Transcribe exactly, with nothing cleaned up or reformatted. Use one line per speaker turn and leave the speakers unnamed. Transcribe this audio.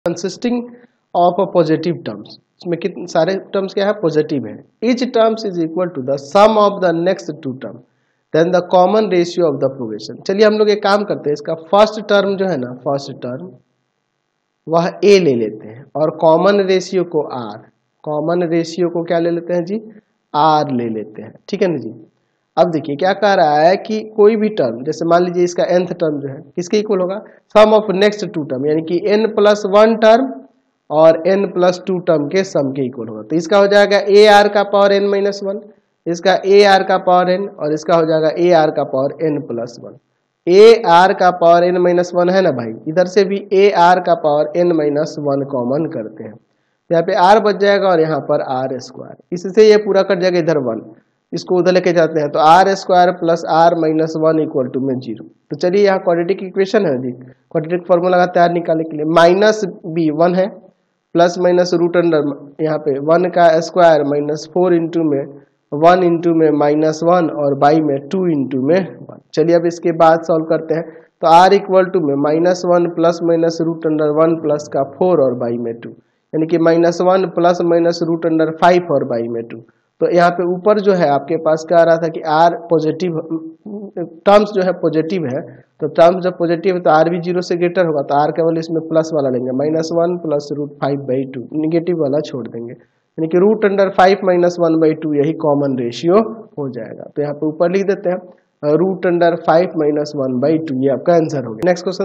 Consisting of a positive terms, इसमें कितने सारे टर्म्स क्या है, पॉजिटिव है। Each terms is equal to the sum of the next two term then the common ratio of the progression. चलिए हम लोग एक काम करते हैं, इसका फर्स्ट टर्म जो है ना, फर्स्ट टर्म वह ए ले लेते हैं और कॉमन रेशियो को आर, कॉमन रेशियो को क्या ले लेते हैं जी, आर ले लेते हैं, ठीक है ना जी। अब देखिए क्या कह रहा है कि कोई भी टर्म, जैसे मान लीजिए इसका nth टर्म जो है किसके इक्वल होगा, sum of next two term, यानी कि n प्लस वन टर्म और n प्लस टू टर्म के सम के इक्वल होगा। तो इसका हो जाएगा ए आर का पावर n माइनस वन, इसका ए आर का पावर n और इसका हो जाएगा ए आर का power n plus one. A R का पावर n माइनस वन है ना भाई, इधर से भी ए आर का power n minus one common करते हैं, यहाँ पे r बच जाएगा और यहाँ पर आर स्क्वायर, इससे ये पूरा कट जाएगा इधर वन, इसको उधर लेके जाते हैं तो R square plus R minus one equal to में जीरो। तो चलिए यहाँ क्वाड्रेटिक इक्वेशन है जी, क्वाड्रेटिक फॉर्मूला लगाते हैं निकालने के लिए, माइनस बी वन है प्लस माइनस रूट अंडर यहाँ पे वन का स्क्वायर माइनस फोर इंटू में वन इंटू में माइनस वन और बाई में टू इंटू में वन। चलिए अब इसके बाद सॉल्व करते हैं, तो आर इक्वल टू में minus one plus minus root under one plus का फोर और बाई में टू, यानी कि minus one plus minus root under five और बाई में टू। तो यहाँ पे ऊपर जो है आपके पास क्या आ रहा था कि आर पॉजिटिव टर्म्स जो है पॉजिटिव है, तो टर्म्स जब पॉजिटिव है तो आर भी जीरो से ग्रेटर होगा, तो आर केवल इसमें प्लस वाला लेंगे, minus one plus root five by two, negative वाला छोड़ देंगे, यानी कि root under five minus one by two यही कॉमन रेशियो हो जाएगा। तो यहाँ पे ऊपर लिख देते हैं root under five minus one by two, ये आपका आंसर हो गया। Next question